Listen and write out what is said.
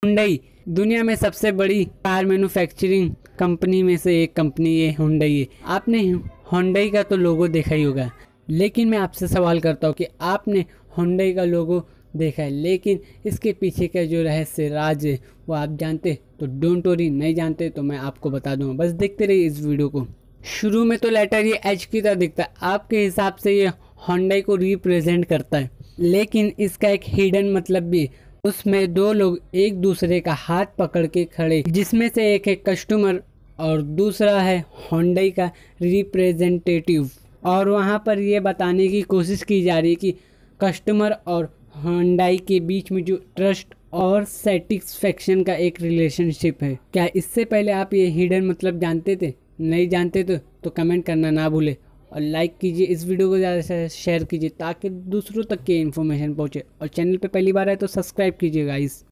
Hyundai दुनिया में सबसे बड़ी कार मैन्युफैक्चरिंग कंपनी में से एक कंपनी ये हुंडई है। आपने हुंडई का तो लोगो देखा ही होगा, लेकिन मैं आपसे सवाल करता हूँ कि आपने हुंडई का लोगो देखा है, लेकिन इसके पीछे का जो रहस्य राज है वो आप जानते? तो डोंट वरी, नहीं जानते तो मैं आपको बता दूंगा, बस देखते रहिए इस वीडियो को। शुरू में तो लेटर ये एच की तरह दिखता है, आपके हिसाब से ये हुंडई को रिप्रेजेंट करता है, लेकिन इसका एक हिडन मतलब भी है। उसमें दो लोग एक दूसरे का हाथ पकड़ के खड़े, जिसमें से एक है कस्टमर और दूसरा है हुंडई का रिप्रेजेंटेटिव। और वहाँ पर ये बताने की कोशिश की जा रही है कि कस्टमर और हुंडई के बीच में जो ट्रस्ट और सेटिस्फेक्शन का एक रिलेशनशिप है। क्या इससे पहले आप ये हिडन मतलब जानते थे? नहीं जानते तो कमेंट करना ना भूले और लाइक कीजिए, इस वीडियो को ज़्यादा से शेयर कीजिए ताकि दूसरों तक ये इन्फॉर्मेशन पहुंचे। और चैनल पे पहली बार आए तो सब्सक्राइब कीजिए गाइस।